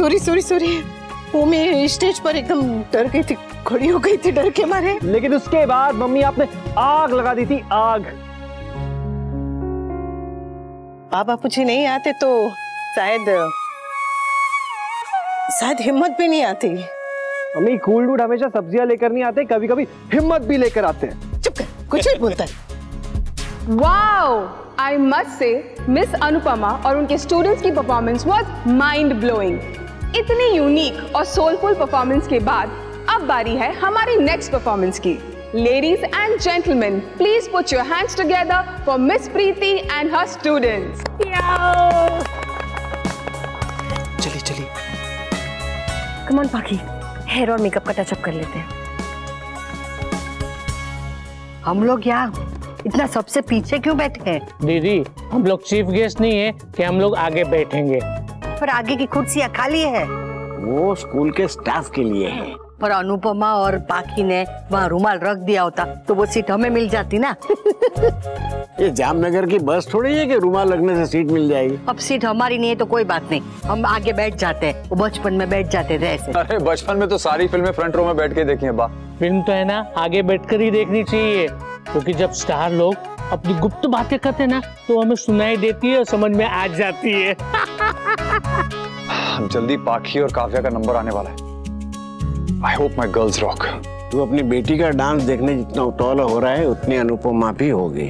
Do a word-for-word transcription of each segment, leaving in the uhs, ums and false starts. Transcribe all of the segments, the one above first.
Sorry sorry sorry, वो मैं stage पर एकदम डर गई थी, खड़ी हो गई थी डर के मारे। लेकिन उसके बाद मम्मी आपने आग लगा दी थी, आग। आप बापूजी नहीं आते तो शायद शायद हिम्मत भी नहीं आती। मम्मी कूल डूड हमेशा सब्जियां लेकर नहीं आते, कभी कभी हिम्मत भी लेकर आते हैं। चुप कर, कुछ नहीं बोलता है। Wow, I must say miss Anupama और उनके स्टूडेंट्स की परफॉर्मेंस वाज माइंड ब्लोइंग। इतनी यूनिक और सोलफुल परफॉर्मेंस के बाद अब बारी है हमारी नेक्स्ट परफॉर्मेंस की। Ladies and gentlemen, please put your hands together for Miss Preeti and her students. चलिए चलिए। Come on पाखी, हेयर और मेकअप का टचअप कर लेते हैं। हम लोग यहाँ इतना सबसे पीछे क्यों बैठे हैं? दीदी, हम लोग चीफ गेस्ट नहीं है कि हम लोग आगे बैठेंगे। पर आगे की कुर्सियाँ खाली है। वो स्कूल के स्टाफ के लिए है। पर अनुपमा और पाखी ने वहाँ रुमाल रख दिया होता तो वो सीट हमें मिल जाती ना। ये जामनगर की बस थोड़ी है कि रुमाल लगने से सीट मिल जाएगी। अब सीट हमारी नहीं है तो कोई बात नहीं, हम आगे बैठ जाते हैं। वो बचपन में बैठ जाते थे ऐसे। अरे बचपन में तो सारी फिल्में फ्रंट रो में बैठ के देखी हैं बा। फिल्म तो है ना आगे बैठकर ही देखनी चाहिए, क्योंकि जब स्टार लोग अपनी गुप्त बातें करते हैं ना तो हमें सुनाई देती है और समझ में आ जाती है। जल्दी पाखी और काव्या का नंबर आने वाला है। I hope my girls rock. तू अपनी बेटी का डांस देखने जितना उतावला हो रहा है उतनी अनुपमा भी होगी।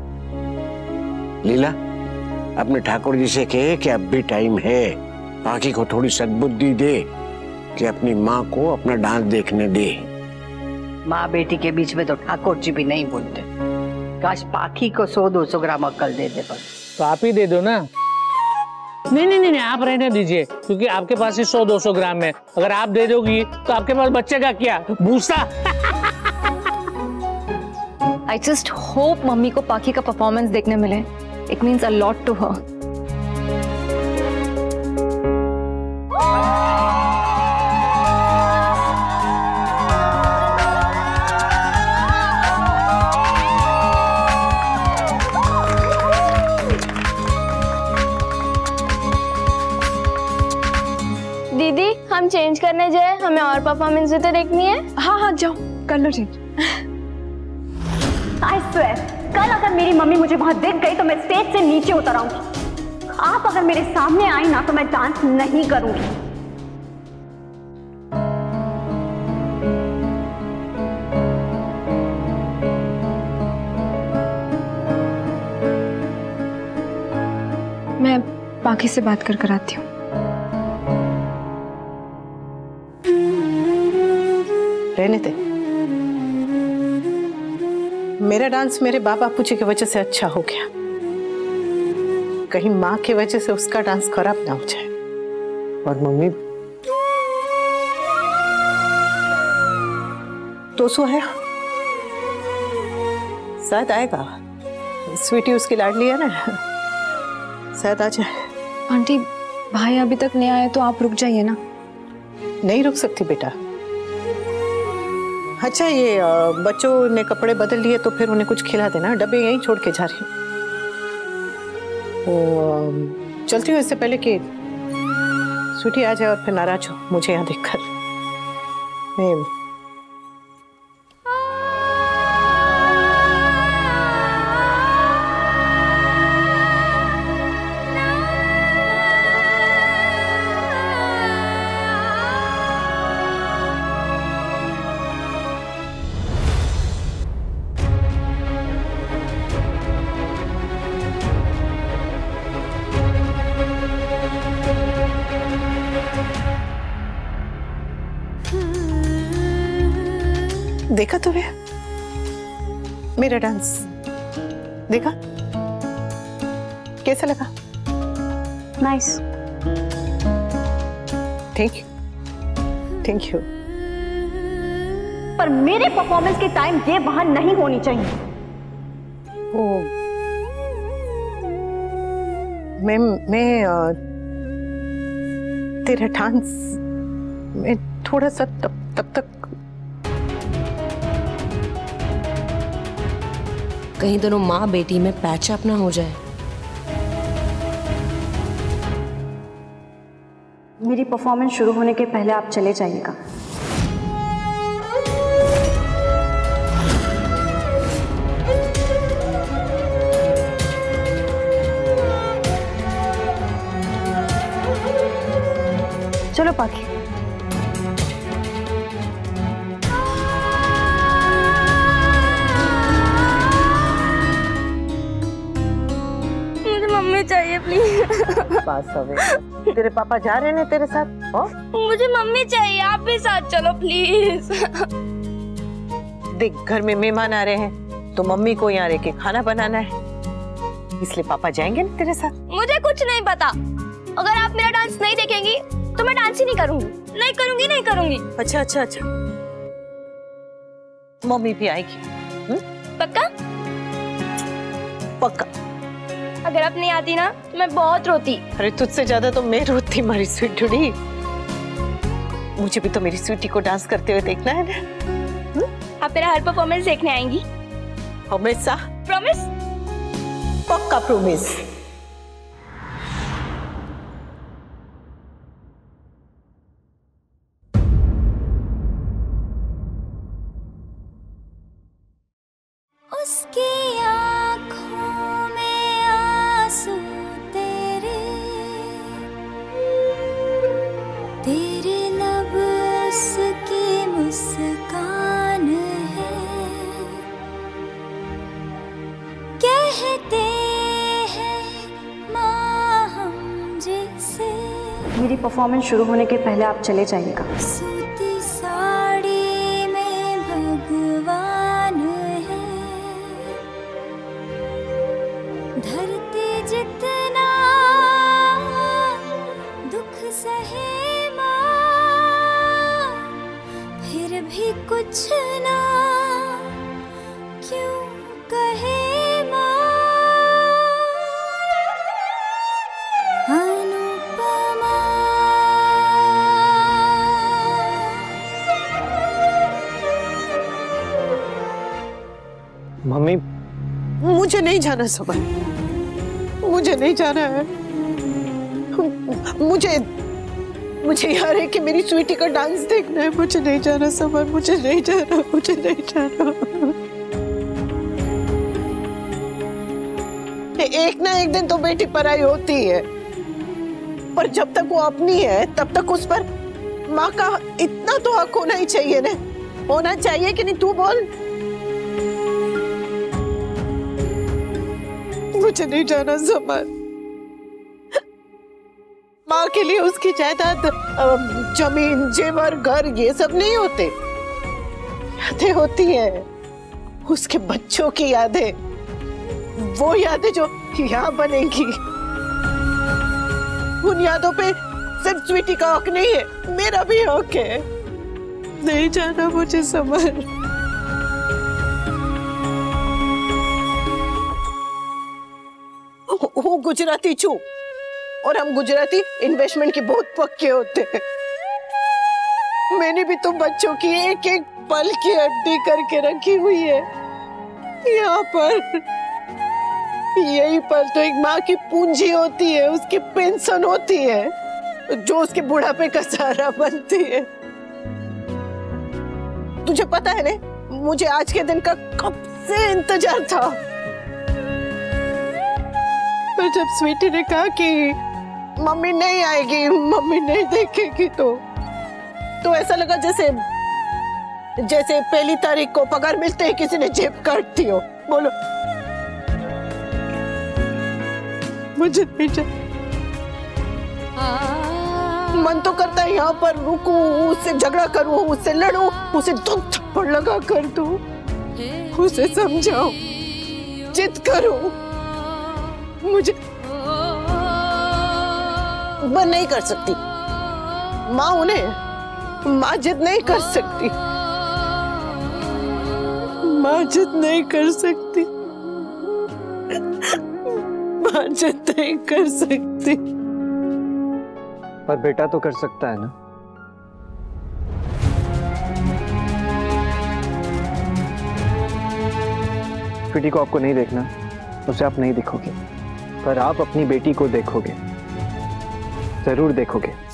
लीला, अपने ठाकुर जी से कहे कि अब भी टाइम है, पाखी को थोड़ी सद्बुद्धि दे कि अपनी माँ को अपना डांस देखने दे। माँ बेटी के बीच में तो ठाकुर जी भी नहीं बोलते। काश पाखी को सौ दो सौ ग्राम अक्ल दे दे बस। तो आप ही दे दो ना। नहीं नहीं नहीं, आप रहने दीजिए, क्योंकि आपके पास ही सौ दो सौ ग्राम है। अगर आप दे दोगी तो आपके पास बच्चे का क्या, भूसा। I just hope मम्मी को पाखी का परफॉर्मेंस देखने मिले। It means a lot to her. दीदी, हम चेंज करने जाए, हमें और परफॉर्मेंस भी तो देखनी है। हाँ हाँ जाओ कर लो चेंज। I swear, कल अगर मेरी मम्मी मुझे वहां देख गई तो मैं स्टेज से नीचे उतर आऊंगी। आप अगर मेरे सामने आई ना तो मैं डांस नहीं करूंगी। मैं पाखी से बात कर कर आती हूँ। रहने दे, मेरा डांस मेरे बाप बापूजी की वजह से अच्छा हो गया, कहीं माँ की वजह से उसका डांस खराब ना हो जाए। और मम्मी तो सो है, शायद आएगा। स्वीटी उसकी लाडली है ना, शायद आ जाए। आंटी, भाई अभी तक नहीं आए तो आप रुक जाइए ना। नहीं रुक सकती बेटा। अच्छा, ये बच्चों ने कपड़े बदल लिए तो फिर उन्हें कुछ खिला देना, डब्बे यहीं छोड़ के जा रही हूँ। चलती हूँ इससे पहले कि स्वीटी आ जाए और फिर नाराज हो मुझे यहाँ देखकर। मैं देखा तूने मेरा डांस? देखा कैसा लगा? Nice. Thank you, thank you. पर मेरे परफॉर्मेंस के टाइम ये वहां नहीं होनी चाहिए। ओ, मैं मैं तेरा डांस मैं थोड़ा सा तब तब तक कहीं दोनों माँ बेटी में पैचअप ना हो जाए। मेरी परफॉर्मेंस शुरू होने के पहले आप चले जाइएगा। चलो पाखी। मुझे मम्मी चाहिए प्लीज। बस अबे, तेरे पापा जा रहे हैं तेरे साथ? हो? मुझे मम्मी चाहिए, आप भी साथ चलो प्लीज। देख, घर में मेहमान आ रहे हैं तो मम्मी को यहाँ रह के खाना बनाना है, इसलिए पापा जाएंगे ना तेरे साथ। मुझे कुछ नहीं पता। अगर आप मेरा डांस नहीं देखेंगी तो मैं डांस ही नहीं करूंगी, नहीं करूंगी, नहीं करूंगी। अच्छा अच्छा अच्छा, मम्मी भी आएगी। हुँ? पक्का? पक्का। अगर आप नहीं आती ना तो मैं बहुत रोती। अरे तुझसे ज्यादा तो मैं रोती मेरी स्वीटुड़ी। मुझे भी तो मेरी स्वीटी को डांस करते हुए देखना है ना। हुँ? आप मेरा हर परफॉर्मेंस देखने आएंगी? हमेशा। प्रॉमिस? पक्का प्रॉमिस। उसकी आँखों में आंसू तेरे, तेरे लब उसकी मुस्कान है, कहते हैं माँ हम जैसे। मेरी परफॉर्मेंस शुरू होने के पहले आप चले जाइएगा। सूती साड़ी में भगवान है, धरती जितना दुख सहे माँ, फिर भी कुछ ना क्यों कहे माँ। अनुपमा। मम्मी, मुझे नहीं जाना सुबह, मुझे नहीं जाना है। मुझे मुझे यार है कि मेरी स्वीटी का डांस देखना है। मुझे नहीं जाना सुबह, मुझे नहीं जाना, मुझे नहीं जाना। एक ना एक दिन तो बेटी पराई होती है, पर जब तक वो अपनी है तब तक उस पर माँ का इतना तो हक होना ही चाहिए ना। होना चाहिए कि नहीं, तू बोल। मुझे नहीं जाना समर। माँ के लिए उसकी जायदाद, जमीन, जेवर, घर, ये सब नहीं होते। यादें होती हैं, उसके बच्चों की यादें, वो यादें जो यहाँ बनेंगी। उन यादों पे सिर्फ स्वीटी का हक नहीं है, मेरा भी हक है। नहीं जाना मुझे समर। वो गुजराती छू और हम गुजराती इन्वेस्टमेंट की बहुत पक्के होते हैं। मैंने भी तो बच्चों की एक एक पल की हड्डी करके रखी हुई है यहाँ पर। यही पल तो एक माँ की पूंजी होती है, उसकी पेंशन होती है, जो उसके बुढ़ापे का सहारा बनती है। तुझे पता है ना, मुझे आज के दिन का कब से इंतजार था। पर जब स्वीटी ने कहा कि मम्मी नहीं आएगी, मम्मी नहीं देखेगी, तो तो ऐसा लगा जैसे जैसे पहली तारीख को पगार मिलते ही किसी ने जेब काट दी हो। बोलो, मुझे नहीं जा। मन तो करता है यहाँ पर रुकूं, उससे झगड़ा करूं, उससे लड़ूं, उसे दो थप्पड़ लगा कर दूं, उसे समझाऊं, जिद करूं। मुझे मैं नहीं कर सकती। माँ उन्हें माँ जिद नहीं कर सकती, माँ जिद नहीं कर सकती, माँ जिद नहीं कर सकती। पर बेटा तो कर सकता है ना। स्वीटी को आपको नहीं देखना, उसे आप नहीं देखोगे, पर आप अपनी बेटी को देखोगे, जरूर देखोगे।